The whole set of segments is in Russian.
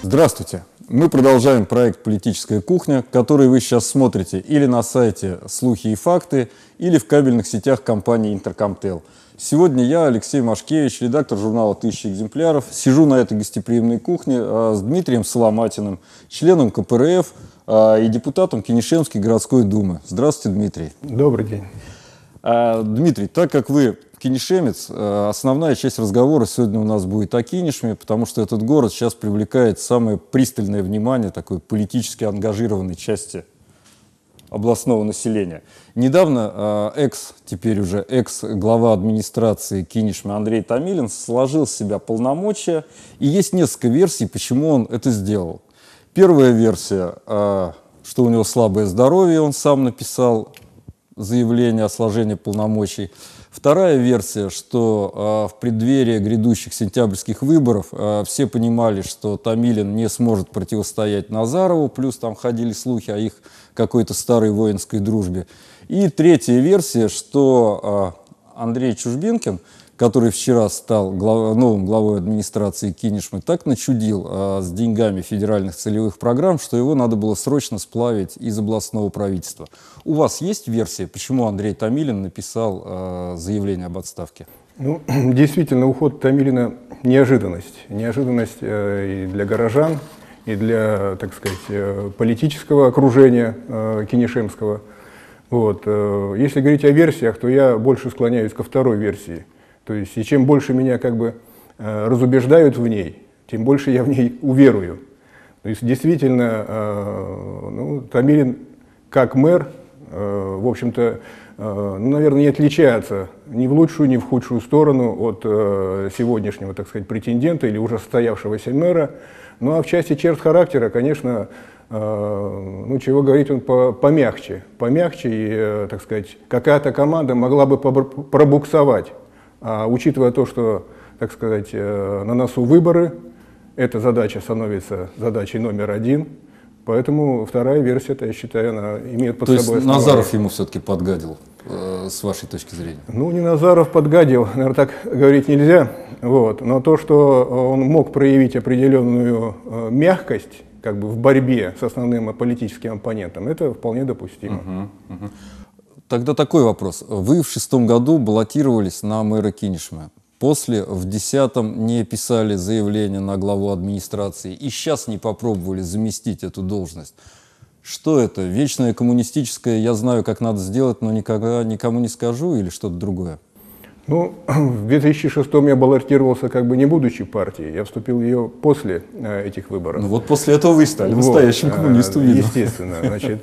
Здравствуйте! Мы продолжаем проект «Политическая кухня», который вы сейчас смотрите или на сайте «Слухи и факты», или в кабельных сетях компании «Интеркомтел». Сегодня я, Алексей Машкевич, редактор журнала «1000 экземпляров», сижу на этой гостеприимной кухне с Дмитрием Соломатиным, членом КПРФ и депутатом Кинешемской городской думы. Здравствуйте, Дмитрий. Добрый день. Дмитрий, так как вы кинешемец, основная часть разговора сегодня у нас будет о Кинешме, потому что этот город сейчас привлекает самое пристальное внимание такой политически ангажированной части областного населения. Недавно теперь уже экс-глава администрации Кинешмы Андрей Томилин сложил с себя полномочия, и есть несколько версий, почему он это сделал. Первая версия, что у него слабое здоровье, он сам написал заявление о сложении полномочий. Вторая версия, что в преддверии грядущих сентябрьских выборов все понимали, что Томилин не сможет противостоять Назарову, плюс там ходили слухи о их какой-то старой воинской дружбе. И третья версия, что Андрей Чужбинкин, который вчера стал новым главой администрации Кинешмы, так начудил с деньгами федеральных целевых программ, что его надо было срочно сплавить из областного правительства. У вас есть версия, почему Андрей Томилин написал заявление об отставке? Ну, действительно, уход Томилина – неожиданность. Неожиданность и для горожан, и для, так сказать, политического окружения кинешемского. Вот. Если говорить о версиях, то я больше склоняюсь ко второй версии. То есть, и чем больше меня как бы разубеждают в ней, тем больше я в ней уверую. То есть, действительно, Томилин как мэр, в общем-то, наверное, не отличается ни в лучшую, ни в худшую сторону от сегодняшнего, так сказать, претендента или уже состоявшегося мэра. Ну а в части черт характера, конечно, чего говорить, он помягче. Помягче, и, так сказать, какая-то команда могла бы пробуксовать. А учитывая то, что, так сказать, на носу выборы, эта задача становится задачей номер один, поэтому вторая версия, я считаю, она имеет под собой основание. То есть Назаров ему все-таки подгадил, с вашей точки зрения? Ну, не Назаров подгадил, наверное, так говорить нельзя, вот. Но то, что он мог проявить определенную мягкость как бы в борьбе с основным политическим оппонентом, это вполне допустимо. Тогда такой вопрос. Вы в 2006 году баллотировались на мэра Кинешмы. После, в 2010 не писали заявление на главу администрации и сейчас не попробовали заместить эту должность. Что это? Вечное коммунистическое «я знаю, как надо сделать, но никогда никому не скажу» или что-то другое? Ну, в 2006 я баллотировался как бы не будучи партией, я вступил в ее после этих выборов. Ну вот после этого вы стали настоящим коммунистом. Естественно. Значит,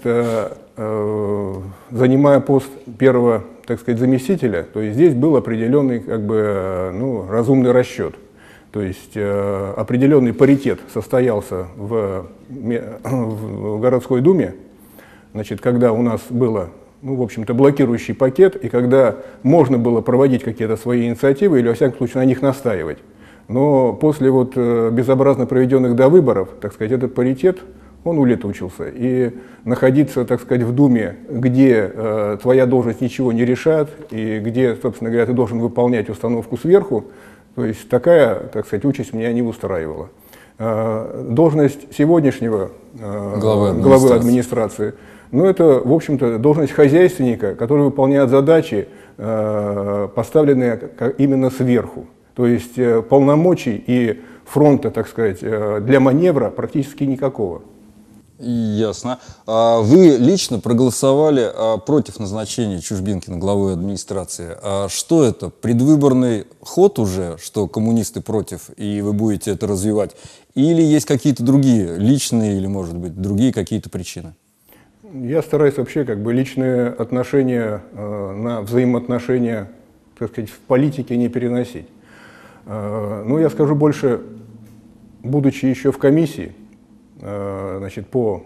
занимая пост первого, так сказать, заместителя, то есть здесь был определенный как бы, разумный расчет. То есть определенный паритет состоялся в городской думе, значит, когда у нас было, в общем-то, блокирующий пакет, и когда можно было проводить какие-то свои инициативы или, во всяком случае, на них настаивать. Но после безобразно проведенных до выборов, так сказать, этот паритет, он улетучился. И находиться, так сказать, в Думе, где твоя должность ничего не решает, и где, собственно говоря, ты должен выполнять установку сверху, то есть такая, так сказать, участь меня не устраивала. Должность сегодняшнего главы администрации, это, в общем-то, должность хозяйственника, который выполняет задачи, поставленные именно сверху. То есть полномочий и фронта, так сказать, для маневра практически никакого. Ясно. Вы лично проголосовали против назначения Чужбинкина главой администрации. Что это? Предвыборный ход уже, что коммунисты против, и вы будете это развивать? Или есть какие-то другие, личные или, может быть, другие какие-то причины? Я стараюсь вообще как бы личные отношения на взаимоотношения, так сказать, в политике не переносить. Я скажу больше, будучи еще в комиссии, значит, по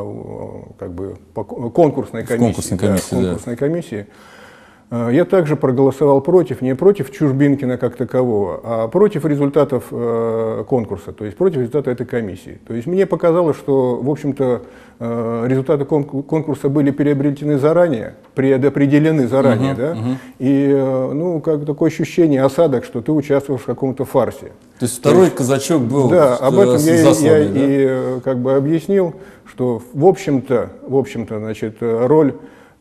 конкурсной комиссии, я также проголосовал против, не против Чужбинкина как такового, а против результатов конкурса, то есть против результата этой комиссии. То есть мне показалось, что, в общем-то, результаты конкурса были приобретены заранее, предопределены заранее, да? И, ну, как такое ощущение, осадок, что ты участвуешь в каком-то фарсе. То есть второй казачок был да, об этом я и как бы объяснил, что в общем-то, значит, роль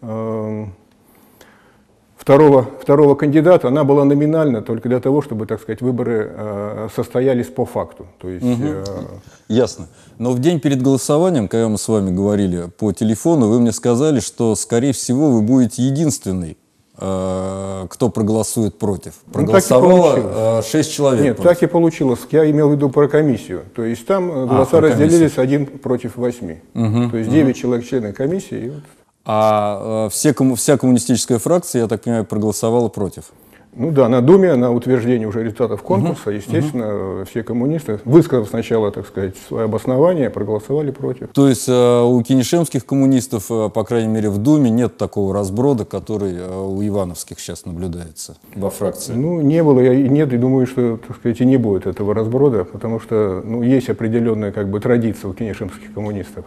второго кандидата, она была номинальна только для того, чтобы, так сказать, выборы состоялись по факту. То есть, Ясно. Но в день перед голосованием, когда мы с вами говорили по телефону, вы мне сказали, что, скорее всего, вы будете единственный, кто проголосует против. Проголосовало 6 человек. Нет, против. так и получилось. Я имел в виду про комиссию. То есть там голоса разделились 1 против 8. То есть 9 человек члены комиссии. И вот. А вся коммунистическая фракция, я так понимаю, проголосовала против? Ну да, на Думе, на утверждение уже результатов конкурса, естественно, все коммунисты, высказав сначала, так сказать, свое обоснование, проголосовали против. То есть у кенишемских коммунистов, по крайней мере, в Думе нет такого разброда, который у ивановских сейчас наблюдается во фракции? Ну, не было, нет, и думаю, что, так сказать, и не будет этого разброда, потому что, ну, есть определенная, как бы, традиция у кенишемских коммунистов.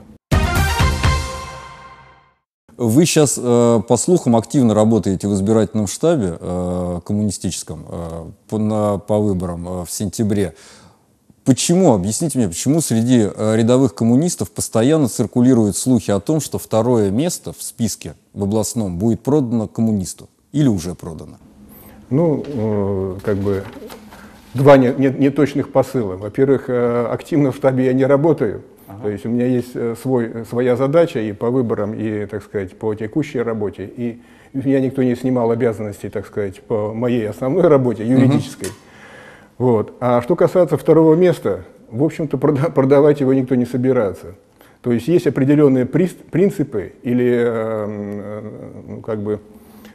Вы сейчас, по слухам, активно работаете в избирательном штабе коммунистическом по выборам в сентябре. Почему, объясните мне, почему среди рядовых коммунистов постоянно циркулируют слухи о том, что второе место в списке в областном будет продано коммунисту? Или уже продано? Ну, как бы, два неточных посыла. Во-первых, активно в штабе я не работаю. То есть у меня есть своя задача и по выборам, и, так сказать, по текущей работе. И меня никто не снимал обязанностей, так сказать, по моей основной работе, юридической. Вот. А что касается второго места, в общем-то, продавать его никто не собирается. То есть есть определенные принципы или, как бы,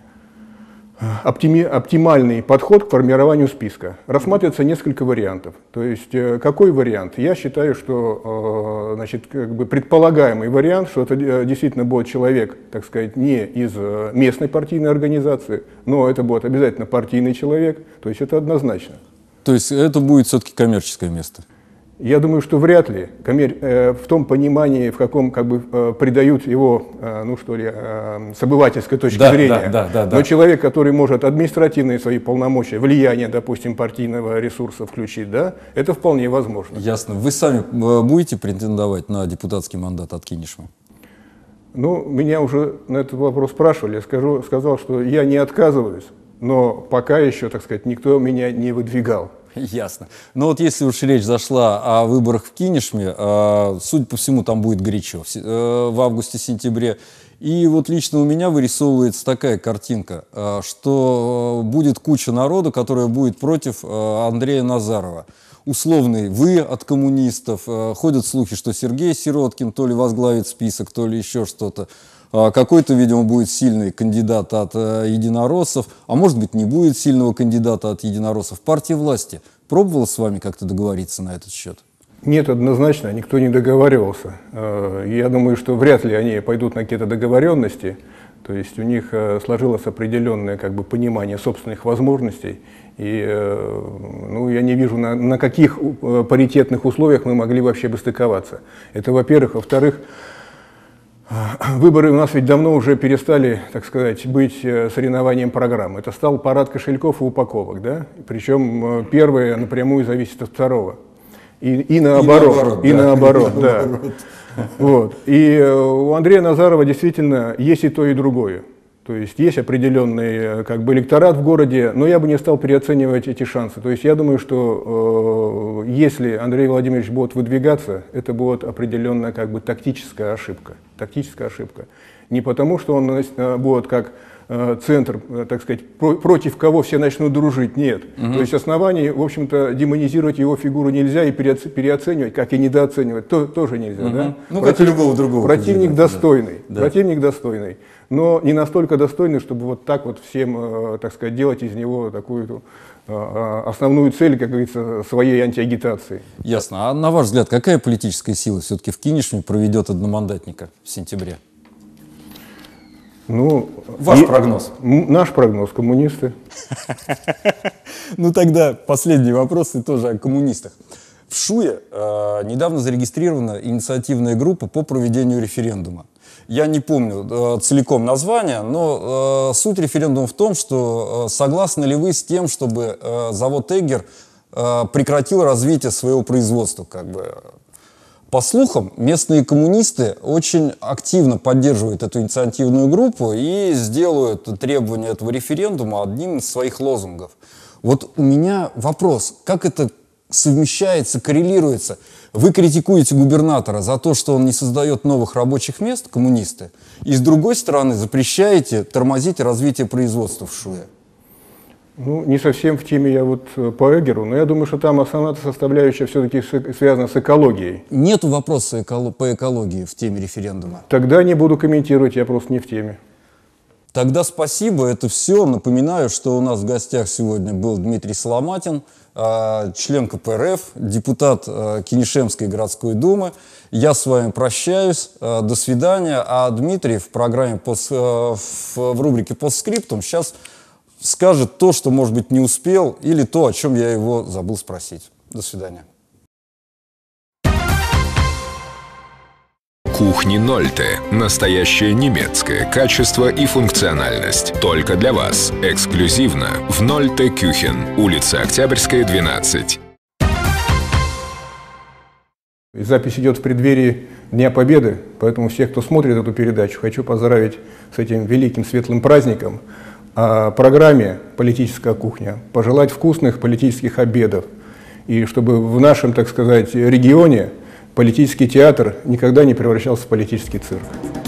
оптимальный подход к формированию списка. Рассматривается несколько вариантов. То есть какой вариант? Я считаю, что, значит, как бы предполагаемый вариант, что это действительно будет человек, так сказать, не из местной партийной организации, но это будет обязательно партийный человек. То есть это однозначно. То есть это будет все-таки коммерческое место? Я думаю, что вряд ли, в том понимании, в каком, как бы, придают его, ну что ли, с обывательской точки зрения. Да. Но человек, который может административные свои полномочия, влияние, допустим, партийного ресурса включить, да, это вполне возможно. Ясно. Вы сами будете претендовать на депутатский мандат от Кинешева? Ну, меня уже на этот вопрос спрашивали, я сказал, что я не отказываюсь, но пока еще, так сказать, никто меня не выдвигал. Ясно. Но вот если уж речь зашла о выборах в Кинешме, судя по всему, там будет горячо в августе-сентябре. И вот лично у меня вырисовывается такая картинка, что будет куча народу, которая будет против Андрея Назарова. Условный «вы» от коммунистов. Ходят слухи, что Сергей Сироткин то ли возглавит список, то ли еще что-то. Какой-то, видимо, будет сильный кандидат от единороссов, а может быть, не будет сильного кандидата от единороссов. Партия власти пробовала с вами как-то договориться на этот счет? Нет, однозначно, никто не договаривался. Я думаю, что вряд ли они пойдут на какие-то договоренности. То есть у них сложилось определенное, как бы, понимание собственных возможностей. И, ну, я не вижу, на каких паритетных условиях мы могли вообще бы стыковаться. Это, во-первых. Во-вторых, выборы у нас ведь давно уже перестали, так сказать, быть соревнованием программ. Это стал парад кошельков и упаковок, да? Причем первое напрямую зависит от второго. И наоборот, да. Вот. И у Андрея Назарова действительно есть и то, и другое. То есть есть определенный, как бы, электорат в городе, но я бы не стал переоценивать эти шансы. То есть я думаю, что если Андрей Владимирович будет выдвигаться, это будет определенная, как бы, тактическая ошибка. Тактическая ошибка. Не потому, что он будет как центр, так сказать, против кого все начнут дружить, нет. То есть оснований, в общем-то, демонизировать его фигуру нельзя и переоценивать, как и недооценивать, тоже нельзя. Да? Ну, как и любого другого. Противник достойный, противник достойный, но не настолько достойный, чтобы вот так вот всем, так сказать, делать из него такую основную цель, как говорится, своей антиагитации. Ясно. А на ваш взгляд, какая политическая сила все-таки в Кинешме проведет одномандатника в сентябре? Ну, ваш прогноз? Наш прогноз — коммунисты. Ну тогда последний вопрос и тоже о коммунистах. В Шуе недавно зарегистрирована инициативная группа по проведению референдума. Я не помню целиком название, но суть референдума в том, что согласны ли вы с тем, чтобы завод «Эггер» прекратил развитие своего производства, как бы. По слухам, местные коммунисты очень активно поддерживают эту инициативную группу и сделают требование этого референдума одним из своих лозунгов. Вот у меня вопрос, как это совмещается, коррелируется? Вы критикуете губернатора за то, что он не создает новых рабочих мест, коммунисты, и с другой стороны запрещаете тормозить развитие производства в Шуе. Ну, не совсем в теме я вот по Эггеру, но я думаю, что там основная составляющая все-таки связана с экологией. Нету вопроса по экологии в теме референдума? Тогда не буду комментировать, я просто не в теме. Тогда спасибо, это все. Напоминаю, что у нас в гостях сегодня был Дмитрий Соломатин, член КПРФ, депутат Кинешемской городской думы. Я с вами прощаюсь, до свидания. А Дмитрий в программе, в рубрике «Постскриптум» сейчас скажет то, что, может быть, не успел, или то, о чем я его забыл спросить. До свидания. Кухни Нольте. Настоящее немецкое качество и функциональность. Только для вас. Эксклюзивно в Нольте Кюхен. Улица Октябрьская, 12. Запись идет в преддверии Дня Победы, поэтому всех, кто смотрит эту передачу, хочу поздравить с этим великим светлым праздником. О программе «Политическая кухня» пожелать вкусных политических обедов. И чтобы в нашем, так сказать, регионе политический театр никогда не превращался в политический цирк.